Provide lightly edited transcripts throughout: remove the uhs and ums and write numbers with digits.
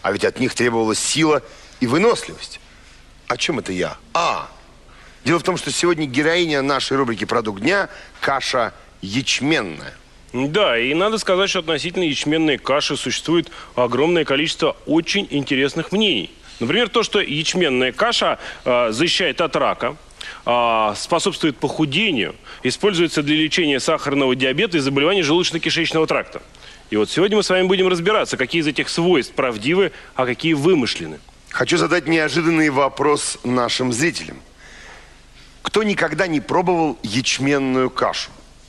А ведь от них требовалась сила и выносливость. О чем это я? Дело в том, что сегодня героиня нашей рубрики «Продукт дня» – каша ячменная. Да, и надо сказать, что относительно ячменной каши существует огромное количество очень интересных мнений. Например, то, что ячменная каша защищает от рака, способствует похудению, используется для лечения сахарного диабета и заболеваний желудочно-кишечного тракта. И вот сегодня мы с вами будем разбираться, какие из этих свойств правдивы, а какие вымышлены. Хочу задать неожиданный вопрос нашим зрителям. Кто никогда не пробовал ячменную кашу?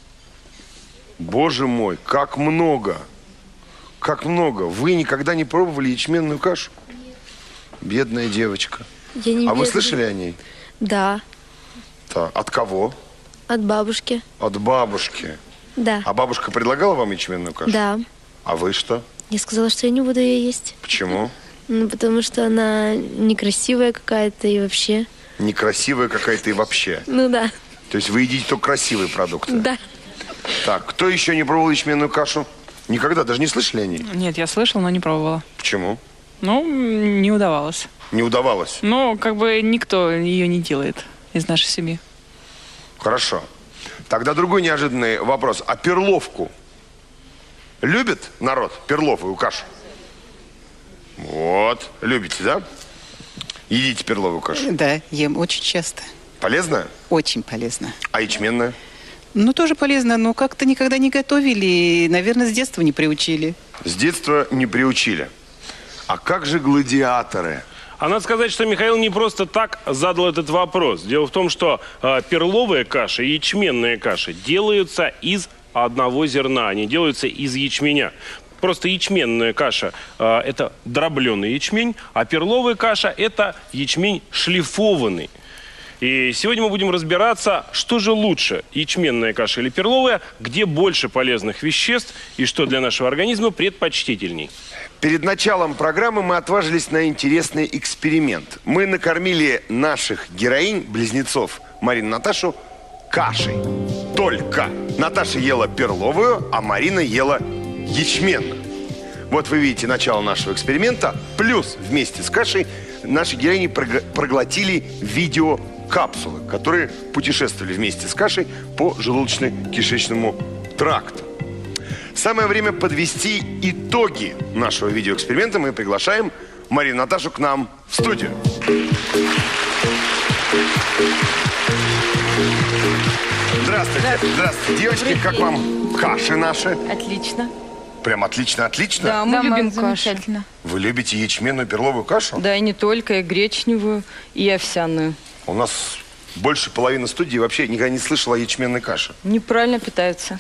Боже мой, как много! Как много! Вы никогда не пробовали ячменную кашу? Нет. Бедная девочка. Я не вы слышали о ней? Да. Так, от кого? От бабушки. От бабушки? Да. А бабушка предлагала вам ячменную кашу? Да. А вы что? Я сказала, что я не буду ее есть. Почему? Ну, потому что она некрасивая какая-то и вообще. Некрасивая какая-то и вообще? Ну да. То есть вы едите только красивые продукты? Да. Так, кто еще не пробовал ячменную кашу? Никогда? Даже не слышали о ней? Нет, я слышала, но не пробовала. Почему? Ну, не удавалось. Не удавалось? Ну, как бы никто ее не делает из нашей семьи. Хорошо. Тогда другой неожиданный вопрос. А перловку любит народ? Перловую кашу? Вот. Любите, да? Едите перловую кашу? Да, ем очень часто. Полезная? Очень полезно. А ячменная? Ну, тоже полезно, но как-то никогда не готовили и, наверное, с детства не приучили. С детства не приучили. А как же гладиаторы? А надо сказать, что Михаил не просто так задал этот вопрос. Дело в том, что перловая каша и ячменная каша делаются из одного зерна. Они делаются из ячменя. Просто ячменная каша это дробленый ячмень, а перловая каша это ячмень шлифованный. И сегодня мы будем разбираться, что же лучше, ячменная каша или перловая, где больше полезных веществ и что для нашего организма предпочтительней. Перед началом программы мы отважились на интересный эксперимент. Мы накормили наших героинь, близнецов Марину и Наташу, кашей. Только Наташа ела перловую, а Марина ела ячменную. Вот вы видите начало нашего эксперимента. Плюс вместе с кашей наши героини проглотили видеокапсулы, которые путешествовали вместе с кашей по желудочно-кишечному тракту. Самое время подвести итоги нашего видеоэксперимента. Мы приглашаем Марину и Наташу к нам в студию. Здравствуйте. Здравствуйте, девочки. Как вам каши наши? Отлично. Прям отлично-отлично? Да, мы любим кашу. Вы любите ячменную перловую кашу? Да, и не только, и гречневую, и овсяную. У нас больше половины студии вообще никогда не слышала о ячменной каше. Неправильно питаются.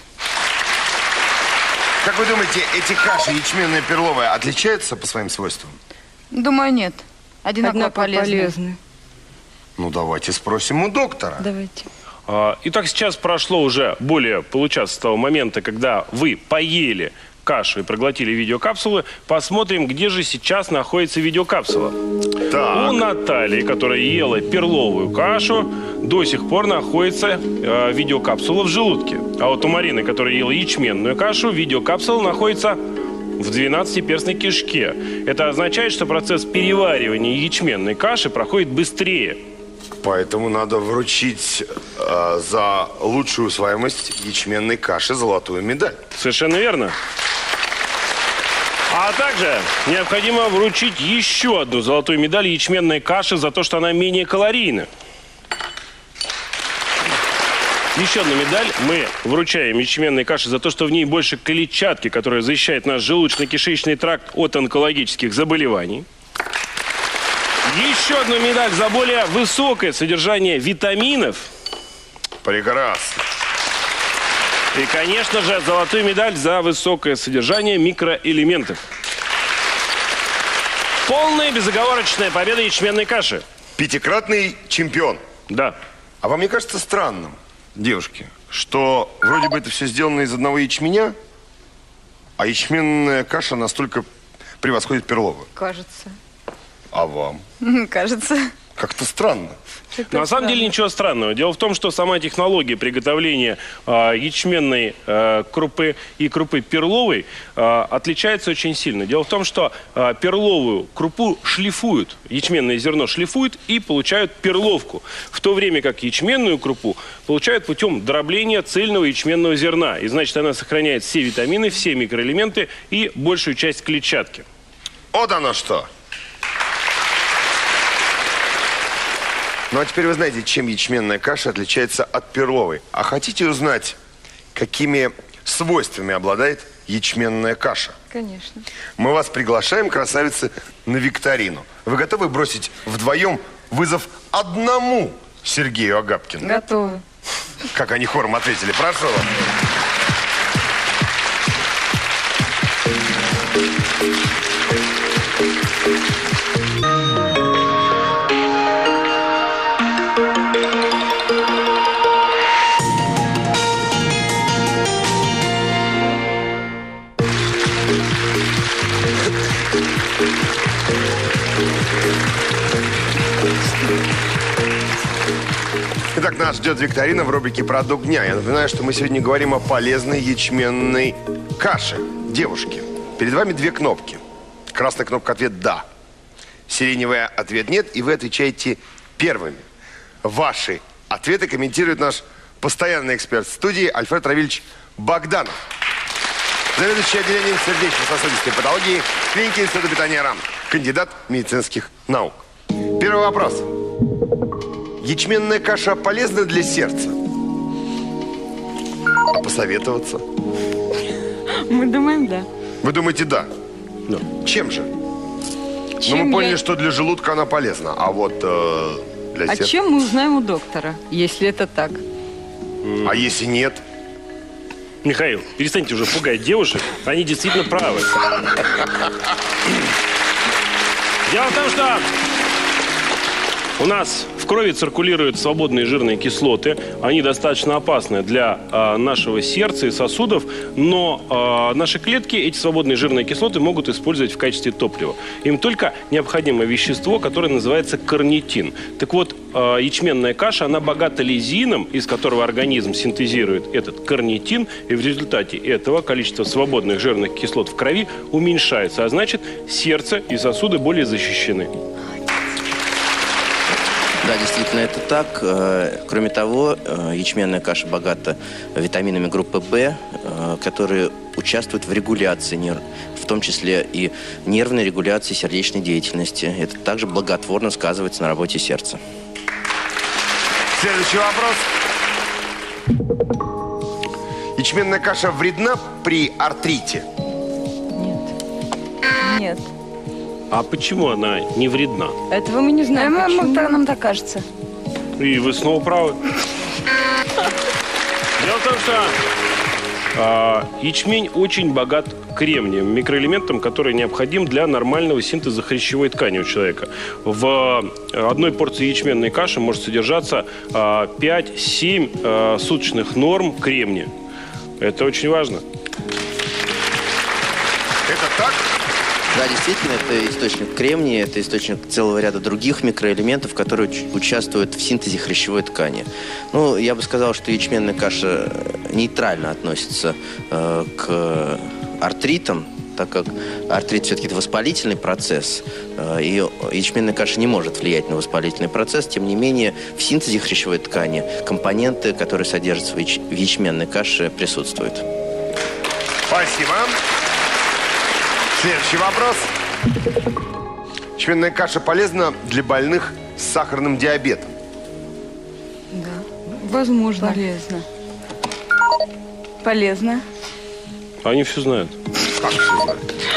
Как вы думаете, эти каши, ячменная и перловая, отличаются по своим свойствам? Думаю, нет. Одинаково полезны. Ну, давайте спросим у доктора. Давайте. Итак, сейчас прошло уже более получаса с того момента, когда вы поели кашу и проглотили видеокапсулы. Посмотрим, где же сейчас находится видеокапсула. Так. У Натальи, которая ела перловую кашу, до сих пор находится видеокапсула в желудке. А вот у Марины, которая ела ячменную кашу, видеокапсула находится в 12-перстной кишке. Это означает, что процесс переваривания ячменной каши проходит быстрее. Поэтому надо вручить за лучшую усваиваемость ячменной каши золотую медаль. Совершенно верно. А также необходимо вручить еще одну золотую медаль ячменной каши за то, что она менее калорийна. Еще одну медаль мы вручаем ячменной каше за то, что в ней больше клетчатки, которая защищает наш желудочно-кишечный тракт от онкологических заболеваний. Еще одну медаль за более высокое содержание витаминов. Прекрасно. И, конечно же, золотую медаль за высокое содержание микроэлементов. Полная безоговорочная победа ячменной каши. Пятикратный чемпион. Да. А вам не кажется странным, девушки, что вроде бы это все сделано из одного ячменя, а ячменная каша настолько превосходит перловую? Кажется. А вам? Кажется. Как-то странно. На самом деле ничего странного. Дело в том, что сама технология приготовления ячменной крупы и крупы перловой отличается очень сильно. Дело в том, что перловую крупу шлифуют, ячменное зерно шлифуют и получают перловку. В то время как ячменную крупу получают путем дробления цельного ячменного зерна. И значит, она сохраняет все витамины, все микроэлементы и большую часть клетчатки. Вот оно что. Ну а теперь вы знаете, чем ячменная каша отличается от перловой. А хотите узнать, какими свойствами обладает ячменная каша? Конечно. Мы вас приглашаем, красавицы, на викторину. Вы готовы бросить вдвоем вызов одному Сергею Агапкину? Готовы. Как они хором ответили. Прошу вас. Итак, нас ждет викторина в рубрике «Продукт дня». Я напоминаю, что мы сегодня говорим о полезной ячменной каше. Девушки, перед вами две кнопки. Красная кнопка «Ответ да». Сиреневая «Ответ нет», и вы отвечаете первыми. Ваши ответы комментирует наш постоянный эксперт в студии Альфред Равильевич Богданов, заведующий отделением сердечно-сосудистой патологии клиники Института питания РАН, кандидат медицинских наук. Первый вопрос. Ячменная каша полезна для сердца? А посоветоваться? Мы думаем, да. Вы думаете, да? Да. Чем же? Чем мы поняли, я- что для желудка она полезна, а вот для А сердца... чем мы узнаем у доктора, если это так? А если нет? Михаил, перестаньте уже пугать девушек. Они действительно правы. Дело в том, что у нас в крови циркулируют свободные жирные кислоты. Они достаточно опасны для нашего сердца и сосудов, но наши клетки эти свободные жирные кислоты могут использовать в качестве топлива. Им только необходимо вещество, которое называется карнитин. Так вот, ячменная каша, она богата лизином, из которого организм синтезирует этот карнитин, и в результате этого количество свободных жирных кислот в крови уменьшается, а значит, сердце и сосуды более защищены. Да, действительно, это так. Кроме того, ячменная каша богата витаминами группы В, которые участвуют в регуляции в том числе и нервной регуляции сердечной деятельности. Это также благотворно сказывается на работе сердца. Следующий вопрос. Ячменная каша вредна при артрите? Нет. А почему она не вредна? Этого мы не знаем. Нам так кажется. И вы снова правы. Дело в том, что ячмень очень богат кремнием, микроэлементом, который необходим для нормального синтеза хрящевой ткани у человека. В одной порции ячменной каши может содержаться 5-7 суточных норм кремния. Это очень важно. Это так? Да, действительно, это источник кремния, это источник целого ряда других микроэлементов, которые участвуют в синтезе хрящевой ткани. Ну, я бы сказал, что ячменная каша нейтрально относится к артритам, так как артрит все-таки это воспалительный процесс, и ячменная каша не может влиять на воспалительный процесс. Тем не менее, в синтезе хрящевой ткани компоненты, которые содержатся в ячменной каше, присутствуют. Спасибо. Следующий вопрос. Ячменная каша полезна для больных с сахарным диабетом? Возможно. Полезно. Полезно. Они все знают. Как все знают?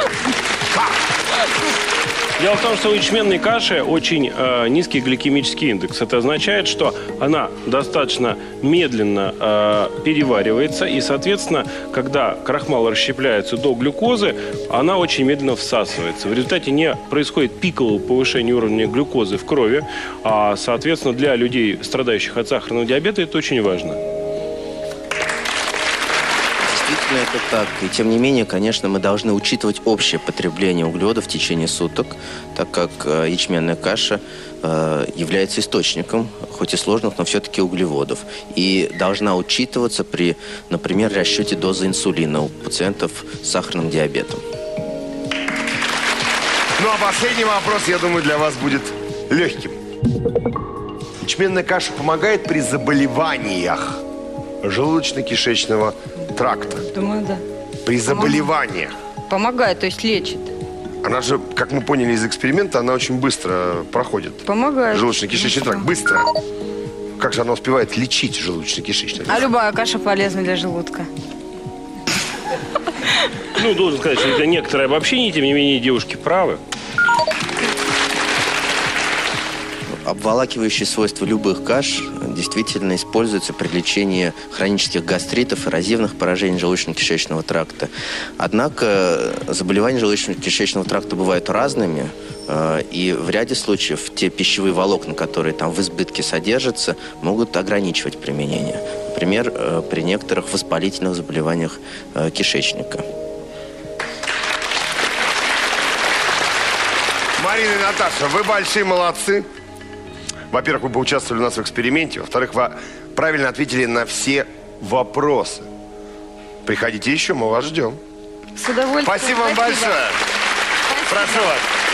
Дело в том, что у ячменной каши очень низкий гликемический индекс. Это означает, что она достаточно медленно переваривается, и, соответственно, когда крахмал расщепляется до глюкозы, она очень медленно всасывается. В результате не происходит пикового повышения уровня глюкозы в крови, а, соответственно, для людей, страдающих от сахарного диабета, это очень важно. Действительно, это так. И тем не менее, конечно, мы должны учитывать общее потребление углеводов в течение суток, так как ячменная каша является источником, хоть и сложных, но все-таки углеводов. И должна учитываться при, например, расчете дозы инсулина у пациентов с сахарным диабетом. Ну а последний вопрос, я думаю, для вас будет легким. Ячменная каша помогает при заболеваниях желудочно-кишечного тракта? Думаю, да. При заболеваниях. Помогает, то есть лечит. Она же, как мы поняли из эксперимента, она очень быстро проходит. Помогает. Желудочно-кишечный тракт. Быстро. Как же она успевает лечить желудочно-кишечный тракт? А любая каша полезна для желудка. Ну, должен сказать, что это некоторое обобщение, тем не менее, девушки правы. Обволакивающие свойства любых каш действительно используются при лечении хронических гастритов, эрозивных поражений желудочно-кишечного тракта. Однако заболевания желудочно-кишечного тракта бывают разными, и в ряде случаев те пищевые волокна, которые там в избытке содержатся, могут ограничивать применение. Например, при некоторых воспалительных заболеваниях кишечника. Марина и Наташа, вы большие молодцы. Во-первых, вы поучаствовали у нас в эксперименте. Во-вторых, вы правильно ответили на все вопросы. Приходите еще, мы вас ждем. С удовольствием. Спасибо вам большое. Прошу вас.